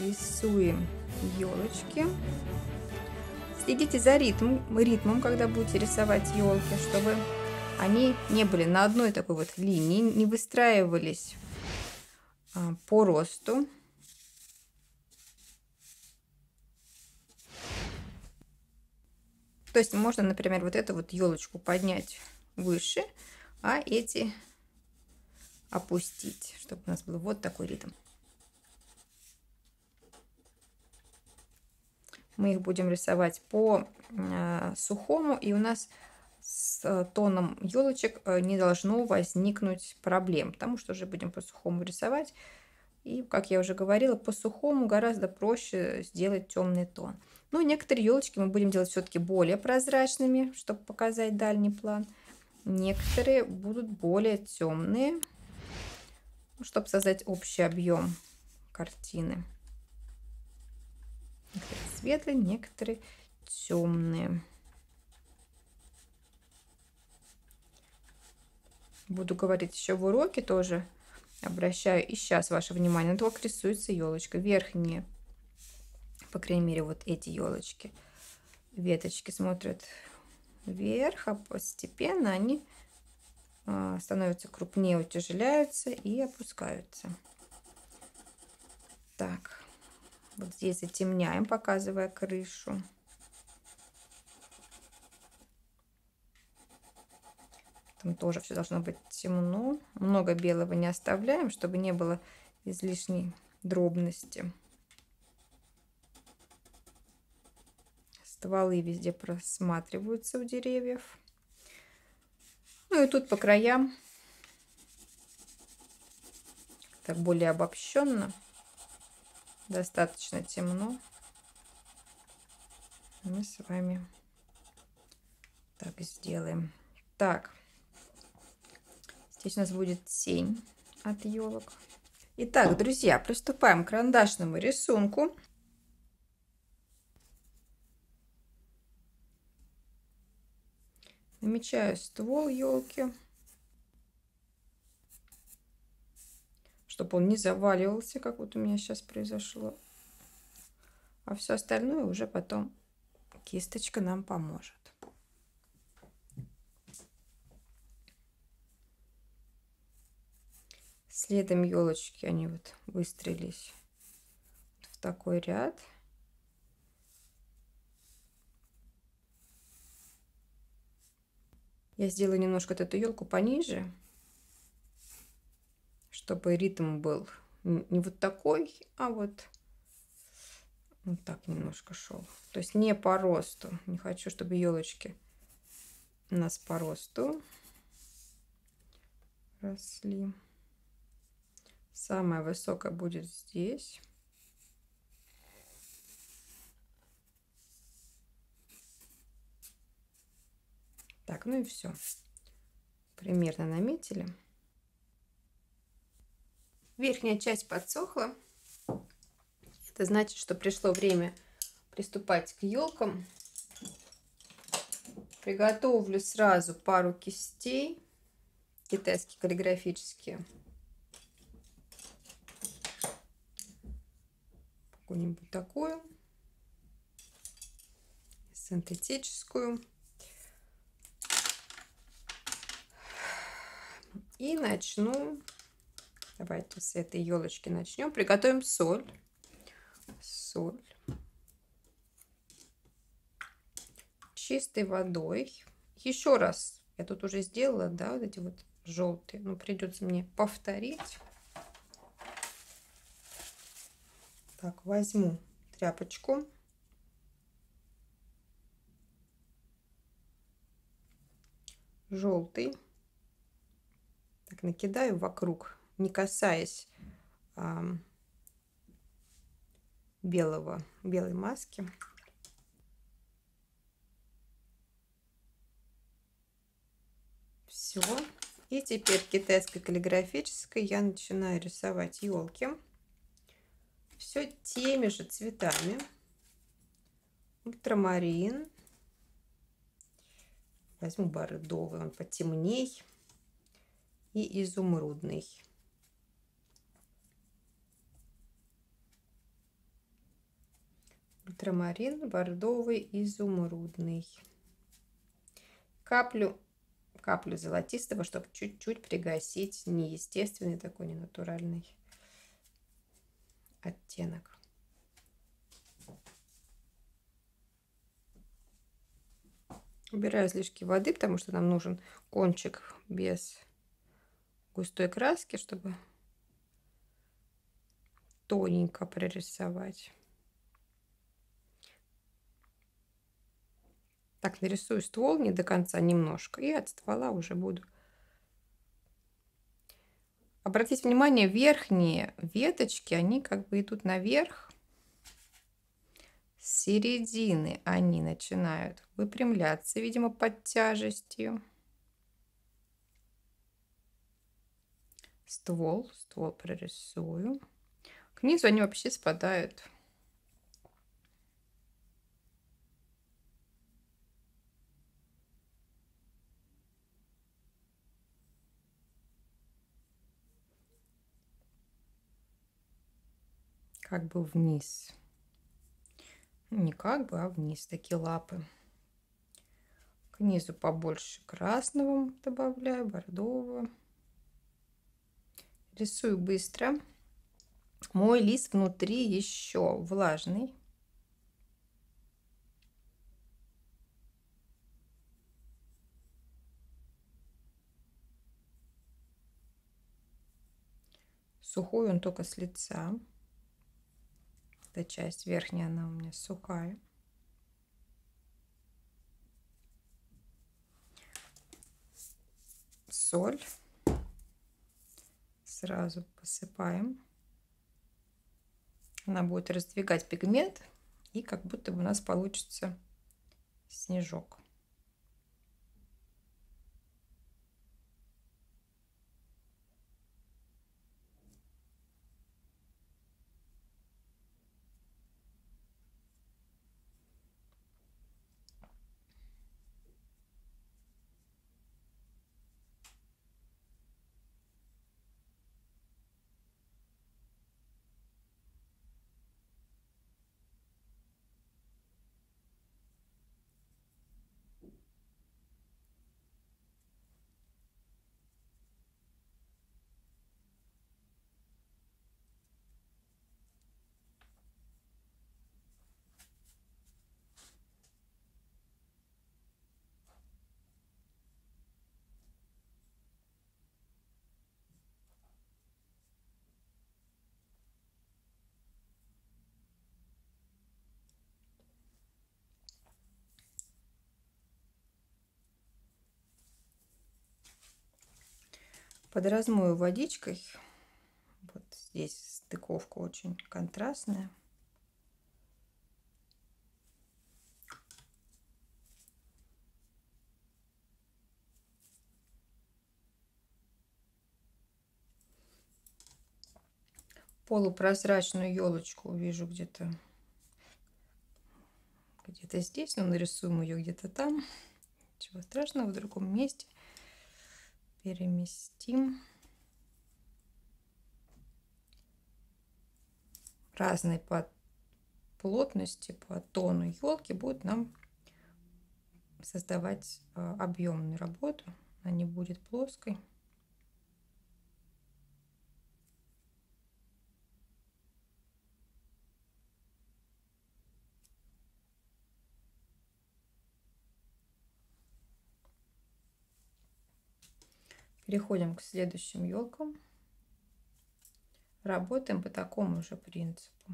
рисуем елочки. Следите за ритмом, когда будете рисовать елки, чтобы они не были на одной такой вот линии, не выстраивались по росту. То есть можно, например, вот эту вот елочку поднять выше, а эти опустить, чтобы у нас был вот такой ритм. Мы их будем рисовать по сухому, и у нас с тоном елочек не должно возникнуть проблем, потому что уже будем по сухому рисовать. И, как я уже говорила, по сухому гораздо проще сделать темный тон. Ну, некоторые елочки мы будем делать все-таки более прозрачными, чтобы показать дальний план. Некоторые будут более темные, чтобы создать общий объем картины. Некоторые светлые, некоторые темные. Буду говорить еще в уроке тоже. Обращаю и сейчас ваше внимание на то, как рисуется елочка. Верхние, по крайней мере, вот эти елочки, веточки смотрят вверх, а постепенно они становятся крупнее, утяжеляются и опускаются. Так, вот здесь затемняем, показывая крышу. Там тоже все должно быть темно. Много белого не оставляем, чтобы не было излишней дробности. Стволы везде просматриваются у деревьев. Ну и тут по краям так более обобщенно. Достаточно темно. Мы с вами так сделаем. Так. Здесь у нас будет тень от елок. Итак, друзья, приступаем к карандашному рисунку. Намечаю ствол елки, чтобы он не заваливался, как вот у меня сейчас произошло. А все остальное уже потом кисточка нам поможет. Следом елочки, они вот выстроились в такой ряд. Я сделаю немножко эту елку пониже, чтобы ритм был не вот такой, а вот так немножко шел. То есть не по росту. Не хочу, чтобы елочки у нас по росту росли. Самая высокая будет здесь. Так, ну и все. Примерно наметили. Верхняя часть подсохла. Это значит, что пришло время приступать к елкам. Приготовлю сразу пару кистей, китайские каллиграфические. Какую-нибудь такую, синтетическую. И начну, давайте с этой елочки начнем. Приготовим соль. Соль. Чистой водой. Еще раз, я тут уже сделала, да, вот эти вот желтые. Но придется мне повторить. Так, возьму тряпочку. Желтый. Так, накидаю вокруг, не касаясь белой маски. Все. И теперь китайской каллиграфической я начинаю рисовать елки. Все теми же цветами. Ультрамарин. Возьму бордовый, он потемней. И изумрудный. ультрамарин, бордовый, изумрудный. Каплю золотистого, чтобы чуть-чуть пригасить неестественный, такой ненатуральный оттенок. Убираю излишки воды, потому что нам нужен кончик без густой краски, чтобы тоненько прорисовать. Так, нарисую ствол не до конца немножко, и от ствола уже буду. Обратите внимание, верхние веточки, они как бы идут наверх. С середины они начинают выпрямляться, видимо, под тяжестью. Ствол прорисую. К низу они вообще спадают. Как бы вниз. Не как бы, а вниз, такие лапы. К низу побольше красного добавляю, бордового. Рисую быстро. Мой лист внутри еще влажный. Сухой он только с лица. Эта часть верхняя, она у меня сухая. Соль. Сразу посыпаем. Она будет раздвигать пигмент, и как будто бы у нас получится снежок. Подразмою водичкой. Вот здесь стыковка очень контрастная. Полупрозрачную елочку вижу где-то здесь, но нарисуем ее где-то там. Ничего страшного, в другом месте. Переместим. Разные по плотности, по тону елки будут нам создавать объемную работу. Она не будет плоской. Переходим к следующим елкам. Работаем по такому же принципу.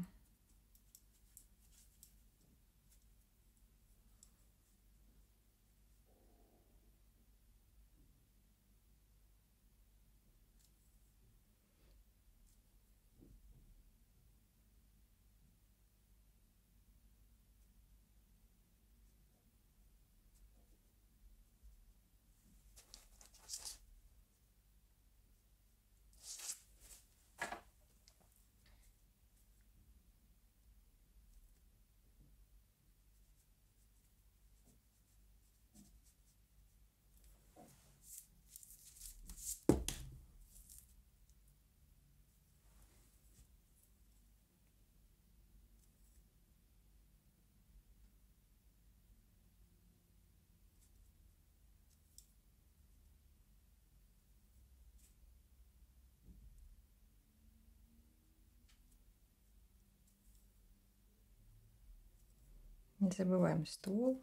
Не забываем ствол.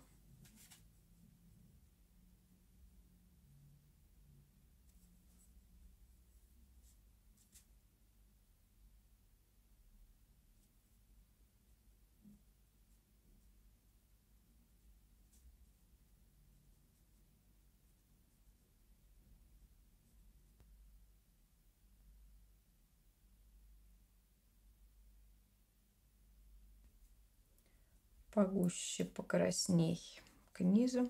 Погуще, покрасней к низу.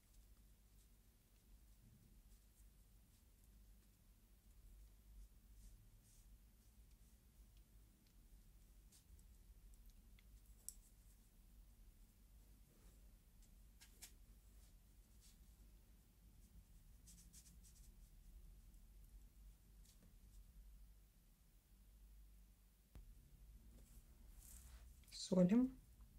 Солим.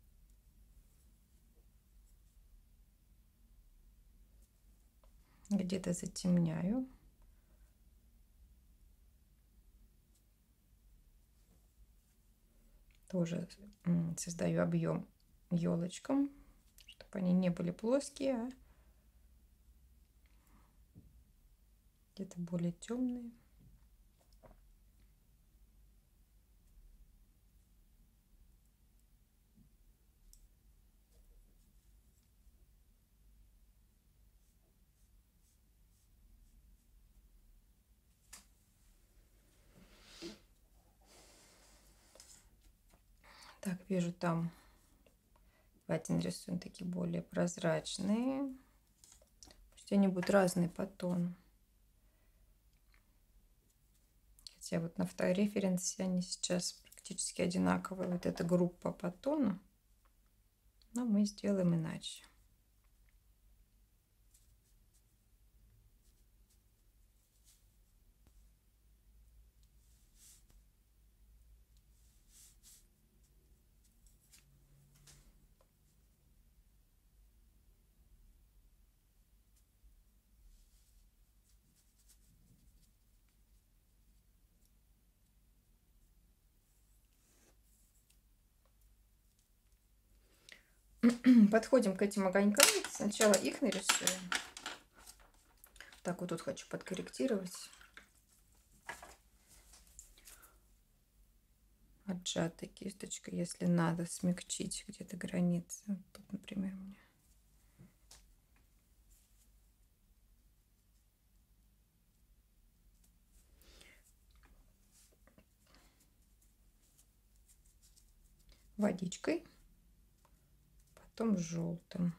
Где-то затемняю. Тоже создаю объем елочкам, чтобы они не были плоские, а где-то более темные. Так, вижу, там давайте нарисуем такие более прозрачные. Пусть они будут разные по тону. Хотя вот на референсе они сейчас практически одинаковые. Вот эта группа по тону. Но мы сделаем иначе. Подходим к этим огонькам. Сначала их нарисуем. Так, вот тут хочу подкорректировать. Отжатой кисточкой, если надо, смягчить где-то границы. Вот тут, например, у меня. Водичкой, потом желтым.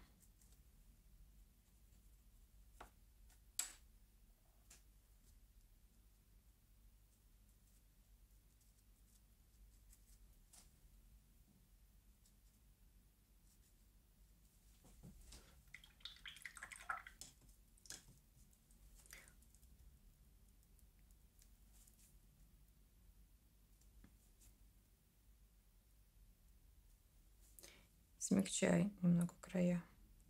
Смягчай немного края.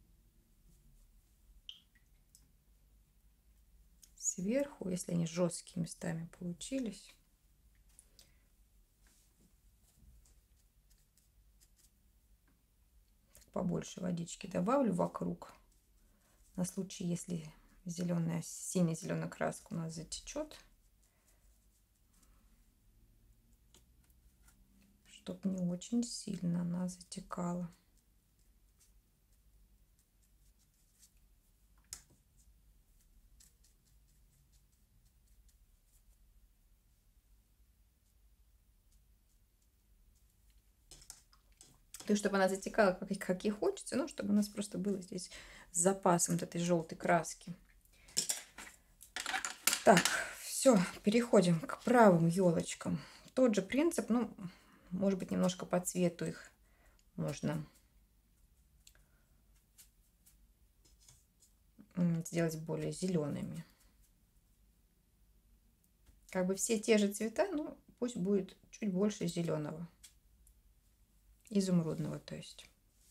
Сверху, если они жесткими местами получились, побольше водички добавлю вокруг, на случай, если сине-зеленая краска у нас затечет, чтобы не очень сильно она затекала. То есть, чтобы она затекала, как и хочется, но чтобы у нас просто было здесь с запасом вот этой желтой краски. Так, все, переходим к правым елочкам. Тот же принцип, ну, может быть, немножко по цвету их можно сделать более зелеными. Как бы все те же цвета, но пусть будет чуть больше зеленого. Изумрудного, то есть.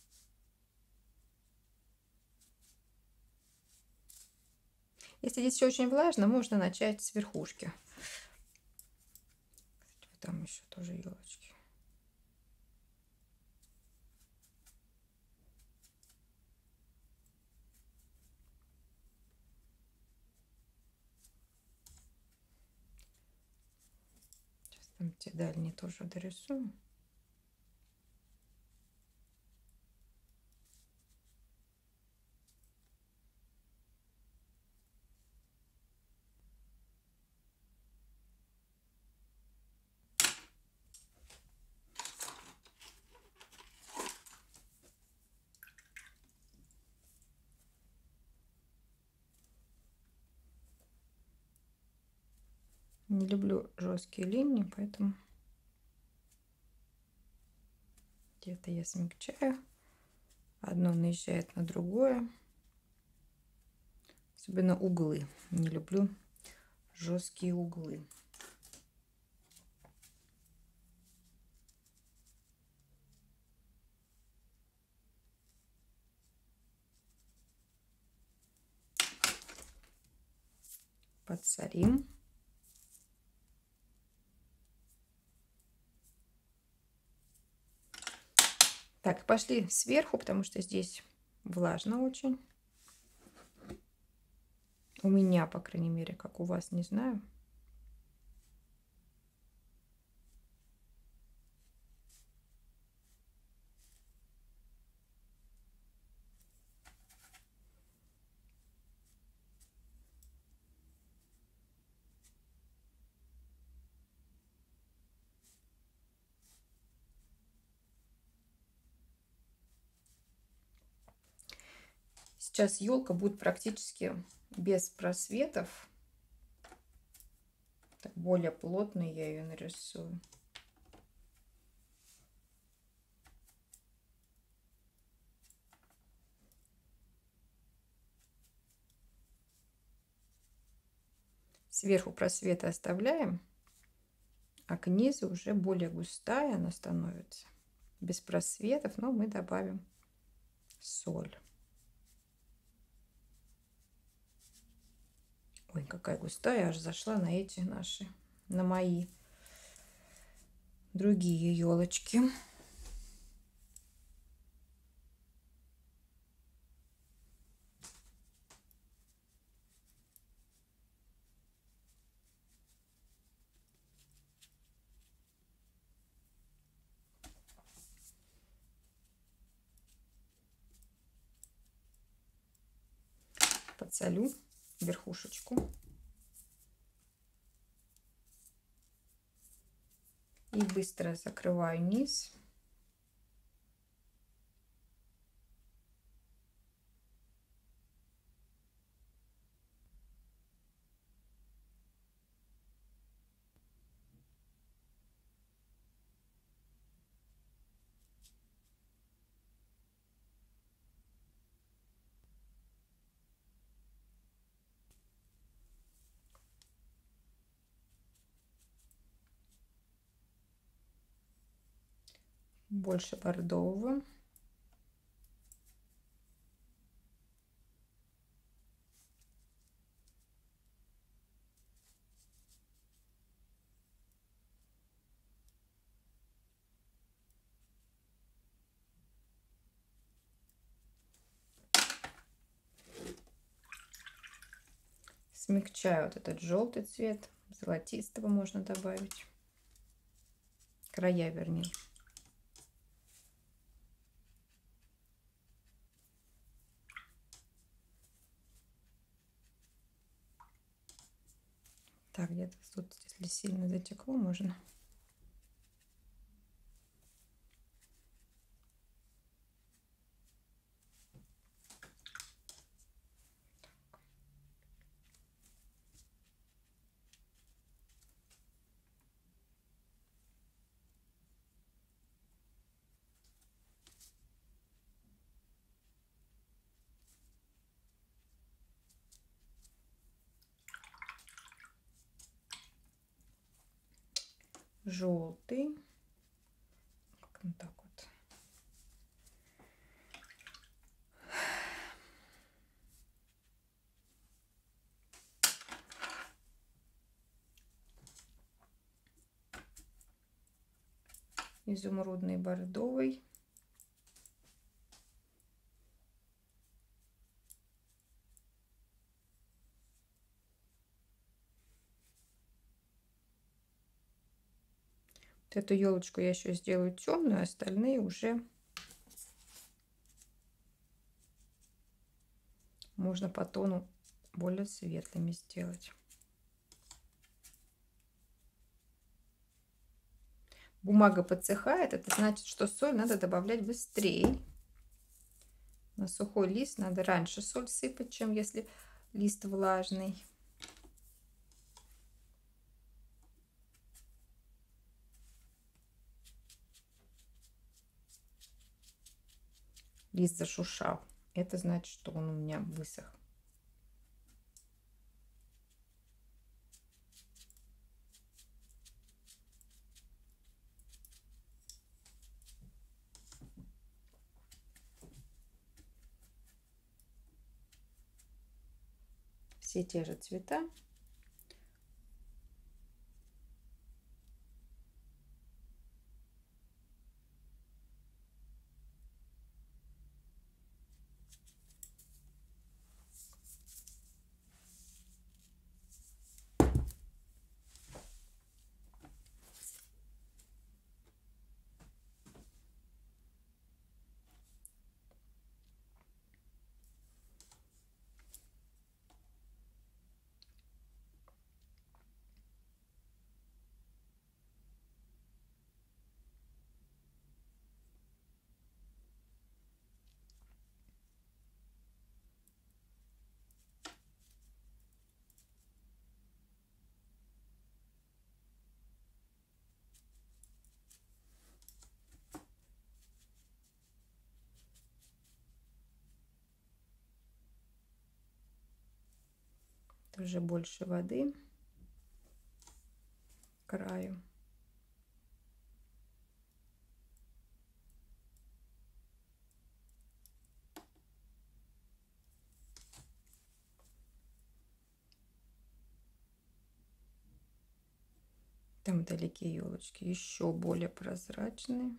Если здесь все очень влажно, можно начать с верхушки. Там еще тоже елочки. Там те дальние тоже дорисую. Не люблю жесткие линии, поэтому где-то я смягчаю. Одно наезжает на другое. Особенно углы. Не люблю жесткие углы. Подсорим. Так, пошли сверху, потому что здесь влажно очень. У меня, по крайней мере, как у вас, не знаю. Сейчас елка будет практически без просветов. Так, более плотно я ее нарисую. Сверху просветы оставляем, а к низу уже более густая она становится. Без просветов, но мы добавим соль. Ой, какая густая, аж зашла на эти наши, на мои другие елочки. Подсолю верхушечку. И быстро закрываю низ. Больше бордового. Смягчаю вот этот желтый цвет. Золотистого можно добавить. Края, вернее. Так, где-то тут, если сильно затекло, можно. Желтый. Вот так вот. Изумрудный, бордовый. Эту елочку я еще сделаю темную, остальные уже можно по тону более светлыми сделать. Бумага подсыхает, это значит, что соль надо добавлять быстрее. На сухой лист надо раньше соль сыпать, чем если лист влажный. Лист зашуршал. Это значит, что он у меня высох. Все те же цвета. Тоже больше воды к краю. Там вдалеке елочки еще более прозрачные.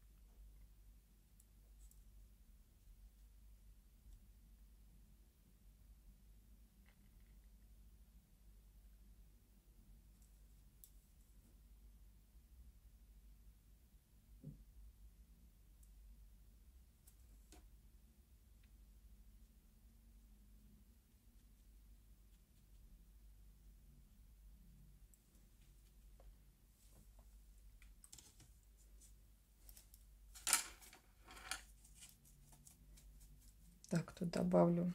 Так, тут добавлю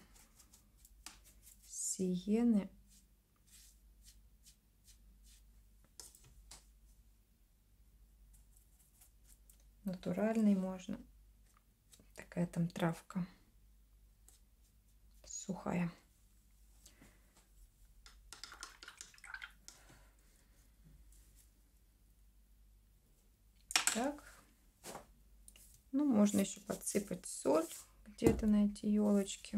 сиены. Натуральный можно. Такая там травка сухая. Так. Ну, можно еще подсыпать соль где-то на эти елочки.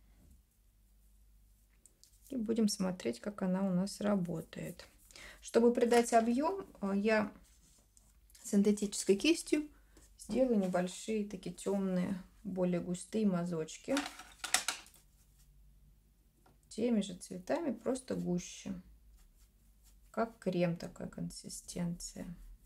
И будем смотреть, как она у нас работает. Чтобы придать объем, я синтетической кистью сделаю небольшие такие темные, более густые мазочки. Теми же цветами, просто гуще. Как крем, такая консистенция.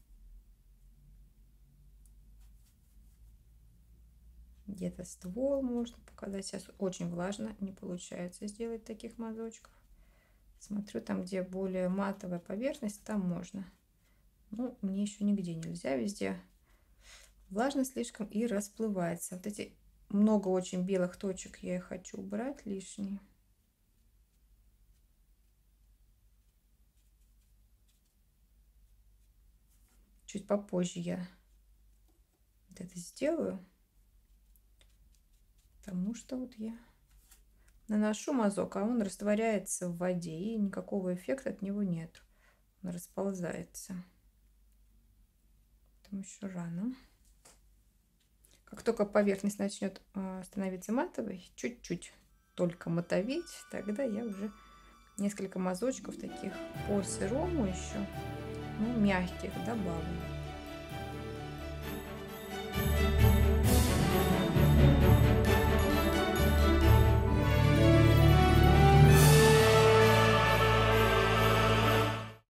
Где-то ствол можно показать. Сейчас очень влажно, не получается сделать таких мазочков. Смотрю, там, где более матовая поверхность, там можно. Ну, мне еще нигде нельзя, везде влажно слишком и расплывается. Вот эти много очень белых точек, я их хочу убрать лишние. Чуть попозже я вот это сделаю. Потому что вот я наношу мазок, а он растворяется в воде, и никакого эффекта от него нет. Он расползается. Там еще рано. Как только поверхность начнет становиться матовой, чуть-чуть только матовить, тогда я уже несколько мазочков таких по сырому еще, ну, мягких добавлю.